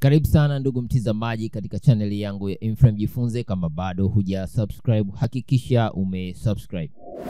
Karibu sana ndugu mtazamaji katika channel yangu ya Inframe Jifunze. Kama bado huja subscribe, hakikisha umesubscribe.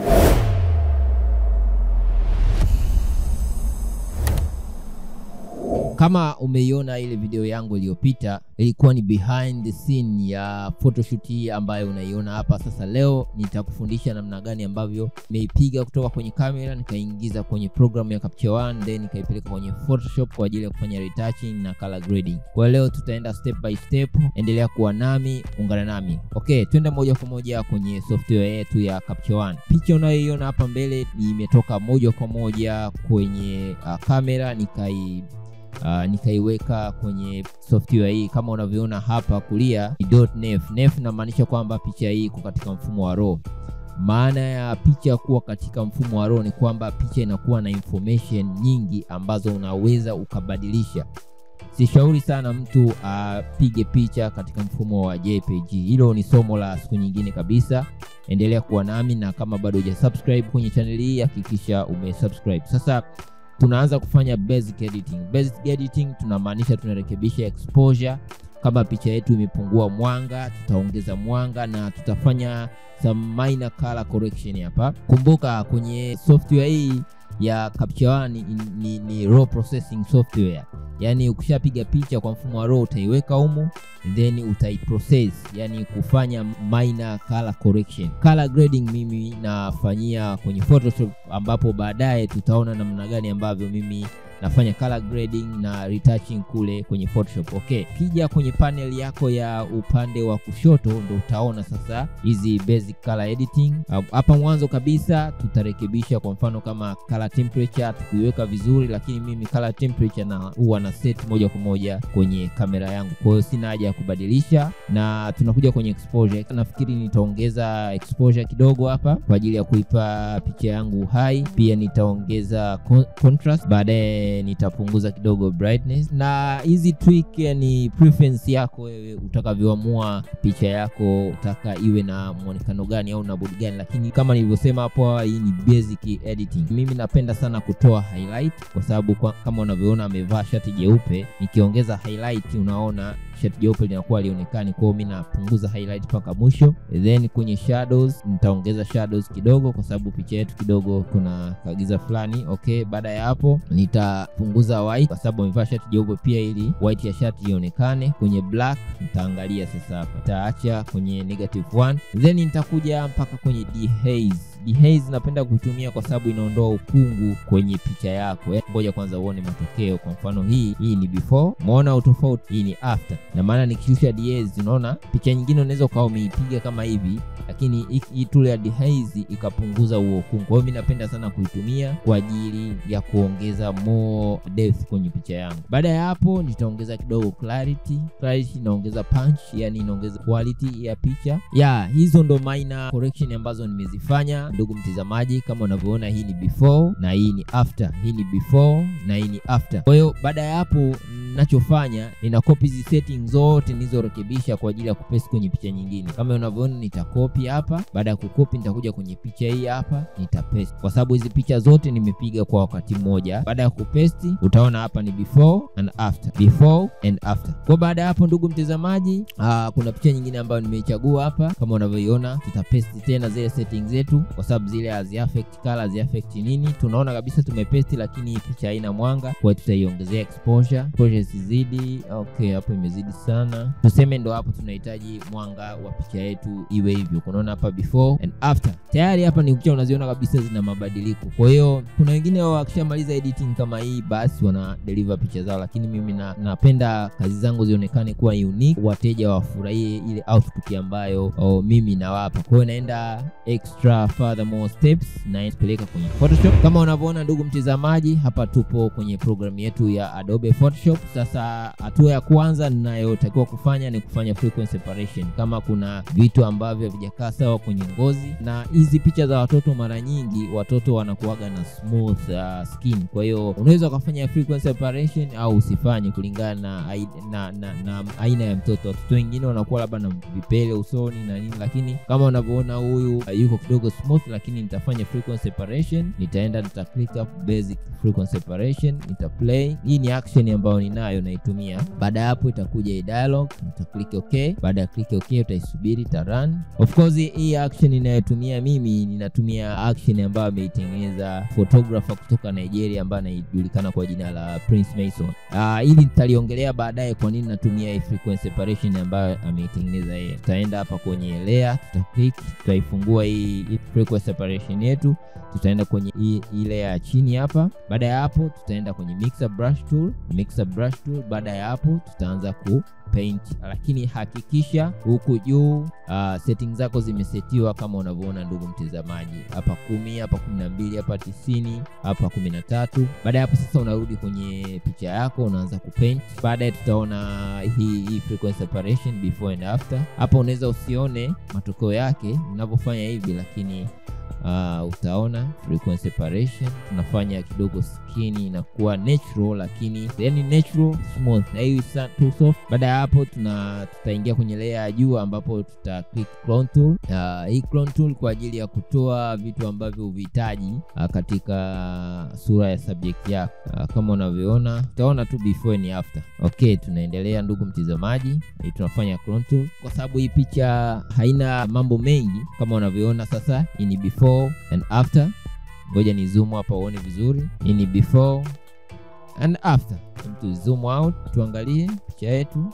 Kama umeiona ile video yangu iliyopita, ilikuwa ni behind the scene ya photoshoot hii ambayo unaiona hapa. Sasa leo nitakufundisha namna gani ambavyo nimeipiga kutoka kwenye kamera nikaingiza kwenye program ya Capture One, then nikaipeleka kwenye Photoshop kwa ajili ya kufanya retouching na color grading. Kwa leo tutaenda step by step, endelea kuwa nami, ungana nami. Okay, twende moja kwa moja kwenye software yetu ya Capture One. Picha unayoiona hapa mbele imetoka moja kwa moja kwenye kamera, nikaiweka kwenye software hii. Kama unavyoona hapa kulia ni .nef. Nef inamaanisha kwamba picha hii iko katika mfumo wa RAW. Maana ya picha kuwa katika mfumo wa RAW ni kwamba picha inakuwa na information nyingi ambazo unaweza ukabadilisha. Sishauri sana mtu apige picha katika mfumo wa JPG. Hilo ni somo la siku nyingine kabisa. Endelea kuwa nami, na kama bado hujasubscribe kwenye channel hii hakikisha umesubscribe. Sasa tunaanza kufanya basic editing. Basic editing tunamaanisha tunarekebisha exposure. Kama picha yetu imepungua mwanga, tutaongeza mwanga na tutafanya some minor color correction hapa. Kumbuka kwenye software hii ya Capture One ni raw processing software. Yani ukishapiga picha kwa mfumo wa RAW utaiweka humu, then utaiprocess, yani kufanya minor color correction. Color grading mimi nafanyia kwenye Photoshop, ambapo baadaye tutaona namna gani ambavyo mimi nafanya color grading na retouching kule kwenye Photoshop. Okay, kija kwenye panel yako ya upande wa kushoto ndo utaona sasa hizi basic color editing. Hapa mwanzo kabisa tutarekebisha, kwa mfano kama color temperature tukiweka vizuri, lakini mimi color temperature na huwa na set moja kwa moja kwenye kamera yangu, kwa hiyo sina haja ya kubadilisha. Na tunakuja kwenye exposure. Nafikiri nitaongeza exposure kidogo hapa kwa ajili ya kuipa picha yangu uhai. Pia nitaongeza contrast, baadaye nitapunguza kidogo brightness. Na hizi tweak ni preference yako wewe, utakavyoamua picha yako utaka iwe na muonekano gani au na body gani. Lakini kama nilivyosema hapo, hii ni basic editing. Mimi napenda sana kutoa highlight kwa sababu kama unavyoona amevaa shati jeupe, nikiongeza highlight unaona shati jeupe linakuwa lionekani. Kwa hiyo mimi napunguza highlight mpaka mwisho. Then kwenye shadows nitaongeza shadows kidogo kwa sababu picha yetu kidogo kuna kagiza fulani. Okay, baada ya hapo nitapunguza white kwa sababu amevaa shati jeupe pia, ili white ya shati ionekane. Kwenye black nitaangalia sasa hapa, nitaacha kwenye -1. Then nitakuja mpaka kwenye dehaze. Dehaze napenda kuitumia kwa sababu inaondoa ukungu kwenye picha yako. Ngoja kwanza uone matokeo. Kwa mfano hii ni before, umeona utofauti? Hii ni after. Na maana nikishusha dehaze unaona picha nyingine unaweza ukawa umeipiga kama hivi, lakini hii tool ya dehaze ikapunguza huo ukungu. Kwa hiyo mimi napenda sana kuitumia kwa ajili ya kuongeza more depth kwenye picha yangu. Baada ya hapo nitaongeza kidogo clarity. Clarity inaongeza punch, yani inaongeza quality ya picha. Hizo ndo minor correction ambazo nimezifanya ndugu mtazamaji. Kama unavyoona hii ni before na hii ni after. Hii ni before na hii ni after. Kwa hiyo baada ya hapo ninachofanya nina copy hizi settings zote nilizorekebisha kwa ajili ya kupaste kwenye picha nyingine. Kama unavyoona nitakopi hapa. Baada ya kukopi nitakuja kwenye picha hii hapa nitapaste, kwa sababu hizi picha zote nimepiga kwa wakati mmoja. Baada ya kupaste utaona hapa ni before and after, before and after. Kwa baada ya hapo ndugu mtazamaji, kuna picha nyingine ambayo nimeichagua hapa. Kama unavyoiona tutapaste tena zile settings zetu kwa sababu zile hazi affect color, hazi affect nini. Tunaona kabisa tumepaste, lakini picha haina mwanga, kwa hiyo tutaiongezea exposure. Exposure isizidi. Okay, hapo imezidi sana. Tuseme ndo hapo tunahitaji mwanga wa picha yetu iwe hivyo. Unaona hapa before and after. Tayari hapa ni picha unaziona kabisa zina mabadiliko. Kwa hiyo kuna wengine wakishamaliza editing kama hii basi wana deliver picha zao, lakini mimi napenda kazi zangu zionekane kuwa unique, wateja wafurahie ile output ambayo mimi nawapa. Kwa hiyo naenda extra furthermore steps na nipeleka kwenye Photoshop. Kama unavyoona ndugu mtazamaji, hapa tupo kwenye program yetu ya Adobe Photoshop. Sasa hatua ya kwanza ninayotakiwa kufanya ni kufanya frequency separation. Kama kuna vitu ambavyo havijakaa inakaa sawa kwenye ngozi. Na hizi picha za watoto, mara nyingi watoto wanakuaga na smooth skin, kwa hiyo unaweza kufanya frequency separation au usifanye kulingana na aina ya mtoto. Watoto wengine wanakuwa labda na vipele usoni na nini, lakini kama unavyoona huyu yuko kidogo smooth, lakini nitafanya frequency separation. Nitaenda click up basic frequency separation, nita play. Hii ni action ambayo ninayo naitumia. Baada ya hapo itakuja hii dialog, nita click okay. Baada ya click okay utaisubiri ita run. Of course hii action ninayotumia mimi, ninatumia action ambayo ameitengeneza photographer kutoka Nigeria ambaye anajulikana kwa jina la Prince Mason. Ili nitaliongelea baadaye kwa nini natumia hii frequency separation ambayo ameitengeneza yeye. Tutaenda hapa kwenye layer, tuta-click, tutaifungua hii frequency separation yetu. Tutaenda kwenye hii layer ya chini hapa. Baada ya hapo tutaenda kwenye mixer brush tool. Baada ya hapo tutaanza ku paint, lakini hakikisha huku juu settings zako zimesetiwa kama unavyoona ndugu mtazamaji. Hapa 10, hapa 12, hapa 90, hapa 13. Baada ya hapo sasa unarudi kwenye picha yako, unaanza kupaint. Baadaye tutaona hii frequency separation before and after. Hapa unaweza usione matokeo yake ninavyofanya hivi, lakini utaona frequency separation tunafanya kidogo skin inakuwa natural, lakini yani natural smooth, na hii too soft. Baada ya hapo tutaingia kwenye layer ya juu ambapo tuta click clone tool. Hii clone tool kwa ajili ya kutoa vitu ambavyo uhitaji katika sura ya subject yako. Kama unavyoona utaona tu before and after. Okay, tunaendelea ndugu mtazamaji. Tunafanya clone tool kwa sababu hii picha haina mambo mengi kama unavyoona. Sasa hii ni before and after. Ngoja ni zoom hapa uone vizuri. Hii ni before and after. Tu zoom out tuangalie picha yetu.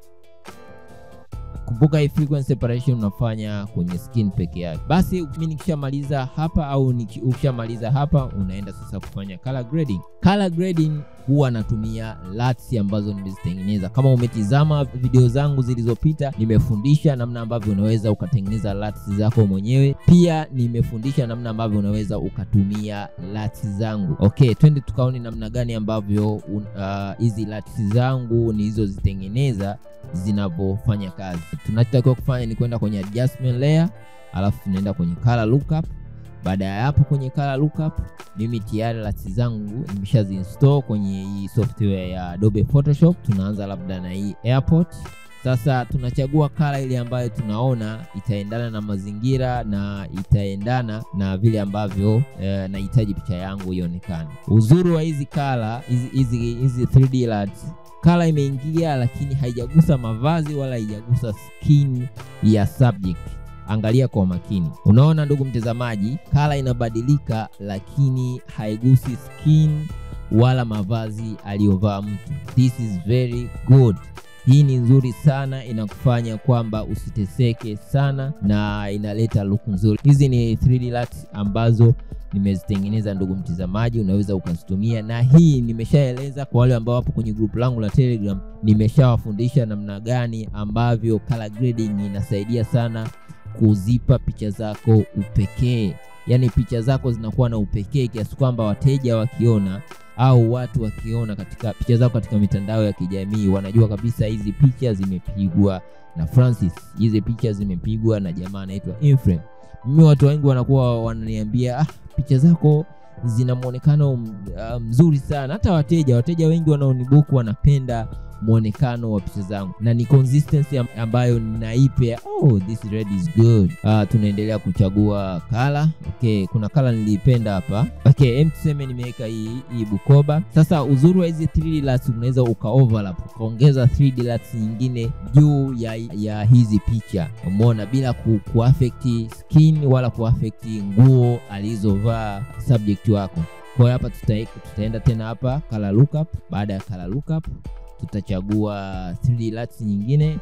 Kumbuka hii frequency separation unafanya kwenye skin peke yake. Basi mimi nikishamaliza hapa au ukishamaliza hapa, unaenda sasa kufanya color grading. Color grading huwa natumia LUTs ambazo nimezitengeneza. Kama umetizama video zangu zilizopita, nimefundisha namna ambavyo unaweza ukatengeneza LUTs zako mwenyewe. Pia nimefundisha namna ambavyo unaweza ukatumia LUTs zangu. Okay, twende tukaone namna gani ambavyo hizi LUTs zangu nilizozitengeneza zinapofanya kazi. Tunachotakiwa kufanya ni kwenda kwenye adjustment layer, alafu tunaenda kwenye color lookup. Baada ya hapo kwenye color lookup, mimi tayari LUTs zangu nimeshazinstall kwenye hii software ya Adobe Photoshop. Tunaanza labda na hii airport. Sasa tunachagua color ile ambayo tunaona itaendana na mazingira na itaendana na vile ambavyo nahitaji picha yangu ionekane. Uzuri wa hizi color, hizi 3D LUTs, color imeingia lakini haijagusa mavazi wala haijagusa skin ya subject. Angalia kwa makini. Unaona ndugu mtazamaji, color inabadilika lakini haigusi skin wala mavazi aliyovaa mtu. This is very good. Hii ni nzuri sana, inakufanya kwamba usiteseke sana na inaleta look nzuri. Hizi ni 3D LUTs ambazo nimezitengeneza ndugu mtazamaji, unaweza ukazitumia. Na hii nimeshaeleza kwa wale ambao wapo kwenye group langu la Telegram, nimeshawafundisha namna gani ambavyo color grading inasaidia sana kuzipa picha zako upekee. Yani picha zako zinakuwa na upekee kiasi kwamba wateja wakiona au watu wakiona katika picha zako katika mitandao ya kijamii, wanajua kabisa hizi picha zimepigwa na Francis, hizi picha zimepigwa na jamaa anaitwa Inframe. Mimi watu wengi wanakuwa wananiambia picha zako zina muonekano mzuri sana. Hata wateja wengi wanaonibook wanapenda muonekano wa picha zangu, na ni consistency ambayo ninaipa. This red is good. Tunaendelea kuchagua color. Okay, kuna color nilipenda hapa. Okay, tuseme nimeweka hii Bukoba. Sasa uzuri wa hizi 3D LUTs, unaweza ukaoverlap, ukaongeza 3D LUTs nyingine juu ya hizi picha. Umeona, bila kuaffect skin wala kuaffect nguo alizovaa subject wako. Kwa hiyo hapa tutaenda tena hapa color lookup. Baada ya color lookup tutachagua 3D LUTs nyingine.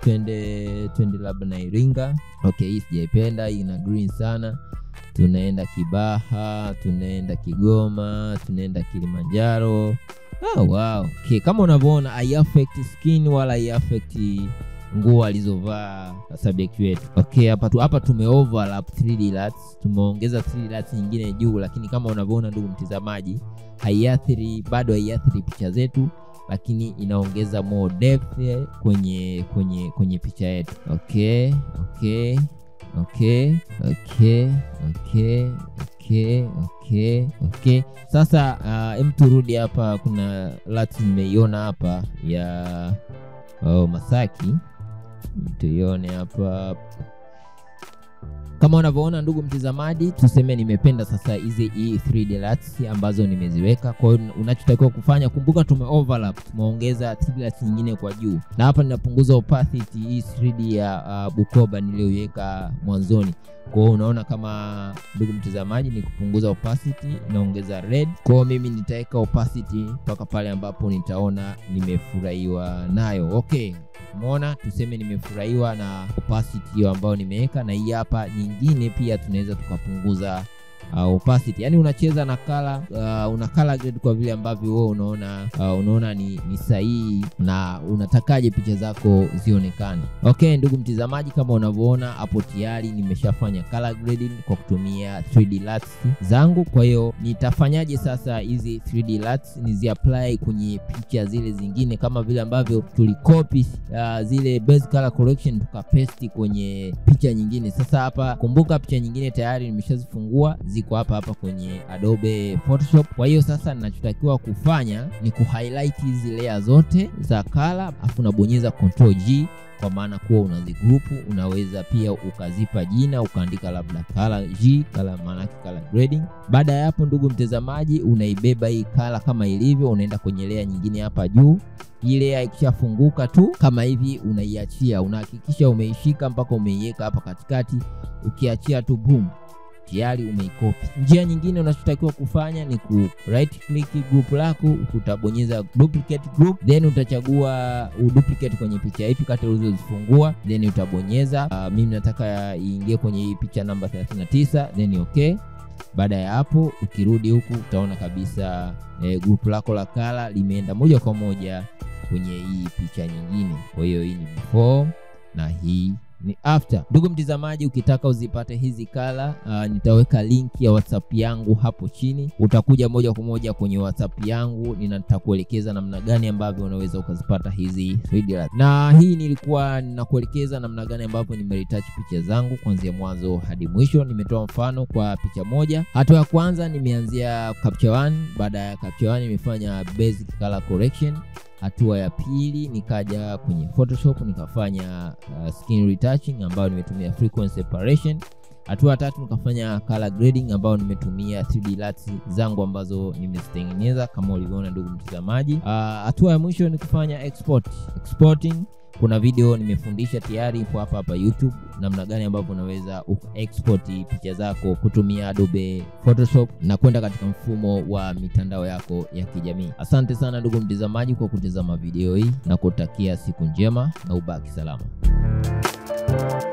Twende labda na Iringa. Okay, hii sijaipenda, ina green sana. Tunaenda Kibaha, tunaenda Kigoma, tunaenda Kilimanjaro. Wow. Okay, kama unavyoona haiaffect skin wala haiaffect nguo alizovaa subject wetu. Okay, hapa tumeoverlap 3D LUTs, tumeongeza 3D LUTs nyingine juu, lakini kama unavyoona ndugu mtazamaji, bado haiathiri picha zetu, lakini inaongeza more depth kwenye picha yetu. Okay. Sasa turudi hapa, kuna lati nimeiona hapa ya Masaki. Tuione hapa. Kama unavyoona ndugu mtazamaji, tuseme nimependa sasa hizi 3D LUTs ambazo nimeziweka. Kwa hiyo unachotakiwa kufanya, kumbuka tumeoverlap, tumeongeza 3D LUTs nyingine kwa juu. Na hapa ninapunguza opacity hii 3D ya Bukoba niliyoiweka mwanzoni. Kwa hiyo unaona kama ndugu mtazamaji ni kupunguza opacity, naongeza red. Kwa hiyo mimi nitaweka opacity mpaka pale ambapo nitaona nimefurahiwa nayo. Okay. Umeona, tuseme nimefurahiwa na opacity ambayo nimeweka, na hii hapa nyingine pia tunaweza tukapunguza opacity. Yani unacheza na color, una color grade kwa vile ambavyo wewe unaona ni sahihi na unatakaje picha zako zionekane. Okay ndugu mtazamaji, kama unavyoona hapo tayari nimeshafanya color grading kwa kutumia 3D LUTs zangu. Kwa hiyo nitafanyaje sasa hizi 3D LUTs nizi apply kwenye picha zile zingine, kama vile ambavyo tulicopy zile base color correction tukapaste kwenye picha nyingine. Sasa hapa kumbuka picha nyingine tayari nimeshazifungua, ziko hapa kwenye Adobe Photoshop. Kwa hiyo sasa ninachotakiwa kufanya ni kuhighlight hizi layer zote za color, afu unabonyeza Ctrl G kwa maana kuwa unazigroup. Unaweza pia ukazipa jina, ukaandika labda color G, color maana color grading. Baada ya hapo ndugu mtazamaji, unaibeba hii color kama ilivyo, unaenda kwenye layer nyingine hapa juu. Ile layer ikishafunguka tu kama hivi unaiachia, unahakikisha umeishika mpaka umeiweka hapa katikati. Ukiachia tu boom, tayari umeikopi. Njia nyingine unachotakiwa kufanya ni ku right click group lako, utabonyeza duplicate group, then utachagua uduplicate kwenye picha ipi kati ulizozifungua, then utabonyeza mimi nataka iingie kwenye hii picha namba 39, then okay. Baada ya hapo ukirudi huku utaona kabisa group lako la color limeenda moja kwa moja kwenye hii picha nyingine. Kwa hiyo hii ni before na hii ni after. Ndugu mtazamaji, ukitaka uzipate hizi color nitaweka link ya WhatsApp yangu hapo chini. Utakuja moja kwa moja kwenye WhatsApp yangu, nitakuelekeza namna gani ambavyo unaweza ukazipata hizi 3D LUTs. Na hii nilikuwa ninakuelekeza namna gani ambavyo nimeretouch picha zangu kuanzia mwanzo hadi mwisho. Nimetoa mfano kwa picha moja. Hatua ya kwanza nimeanzia capture 1, baada ya capture 1 nimefanya basic color correction. Hatua ya pili nikaja kwenye Photoshop nikafanya skin retouching ambayo nimetumia frequency separation. Hatua ya tatu nikafanya color grading ambayo nimetumia 3D LUTs zangu ambazo nimezitengeneza kama ulivyoona ndugu mtazamaji. Hatua ya mwisho ni kufanya exporting. Kuna video nimefundisha tayari ipo hapa YouTube namna gani ambavyo unaweza export picha zako kutumia Adobe Photoshop na kwenda katika mfumo wa mitandao yako ya kijamii. Asante sana ndugu mtazamaji kwa kutazama video hii na kutakia siku njema na ubaki salama.